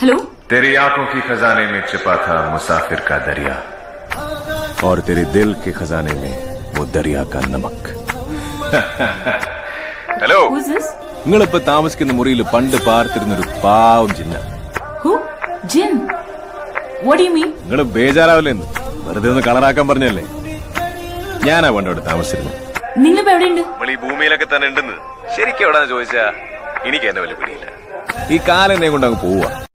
Hello. तेरी आंखों की खजाने में छिपा था मुसाफिर का दरिया, और तेरे दिल के खजाने में वो दरिया का नमक। ഹലോ, നിങ്ങളിപ്പോ താമസിക്കുന്ന മുറിയിൽ പണ്ട് പാർത്തിരുന്നൊരു പാവം ജിന്ന. നിങ്ങള് ബേജാറാവില്ലെന്ന് വെറുതെ ഒന്ന് കളറാക്കാൻ പറഞ്ഞല്ലേ. ഞാനാ പണ്ടോട് താമസിച്ചിരുന്നു. നമ്മൾ ഈ ഭൂമിയിലൊക്കെ തന്നെ ഉണ്ടെന്ന് ശരിക്കും എവിടാന്ന് ചോദിച്ചാ എനിക്ക് എന്നെ വലിയ പിടിയില്ല. ഈ കാലെന്നെ കൊണ്ട് അങ്ങ് പോവാ.